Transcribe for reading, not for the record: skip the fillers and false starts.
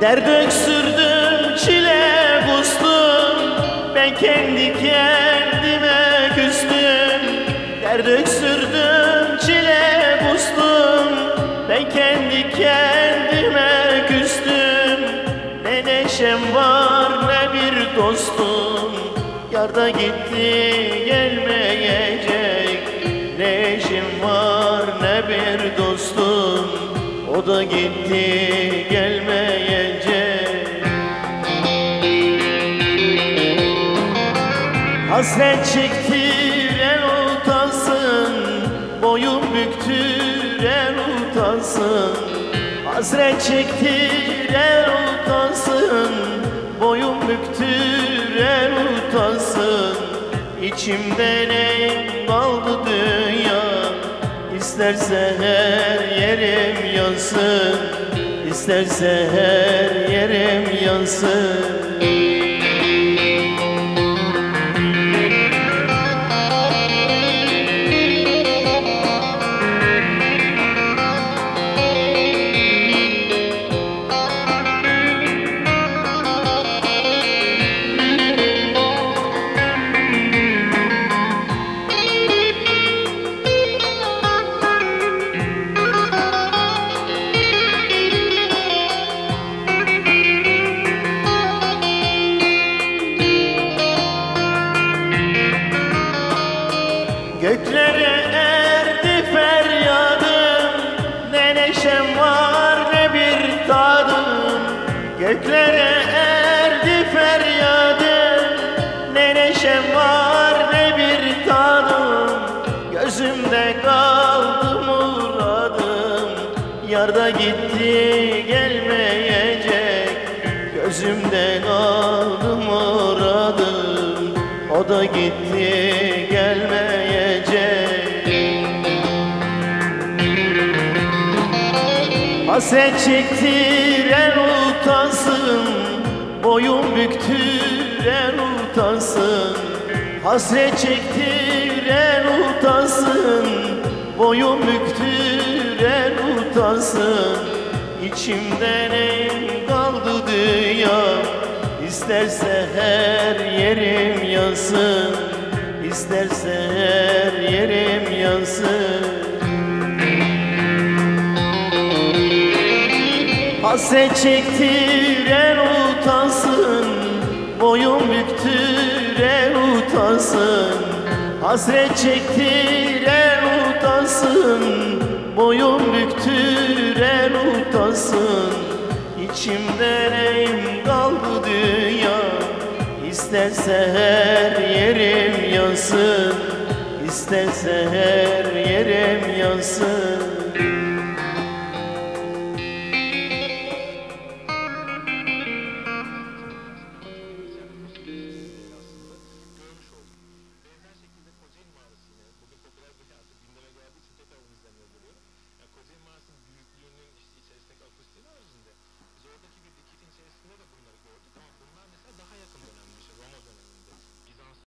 Dert öksürdüm, çile kustum, ben kendi kendime küstüm. Dert öksürdüm, çile kustum, ben kendi kendime küstüm. Ne neşem var ne bir dostum, yarda gitti gelmeyecek. Ne işim var ne bir dostum, o da gitti gelmeyecek. Hasret çektiren utansın, boyun büktüren utansın. Hasret çektiren utansın, boyun büktüren utansın. İçimde ne kaldı dünya, İsterse her yerim yansın, İsterse her yerim yansın. Göklere erdi feryadım, ne neşem var ne bir tadım. Göklere erdi feryadım, ne neşem var ne bir tadım. Gözümde kaldı muradım, yarda gitti gelmeyecek. Gözümde kaldı muradım, o da gitti gelmeyecek. Hasret çektiren utansın, boyun büktüren utansın. Hasret çektiren utansın, boyun büktüren utansın. İçimde ne kaldı dünya, İsterse her yerim yansın, İsterse her yerim yansın. Hasret çektiren utansın, boyun büktüren utansın. Hasret çektiren utansın, boyun büktüren utansın. İçimde neyim kaldı dünya, İsterse her yerim yansın, İsterse her yerim yansın.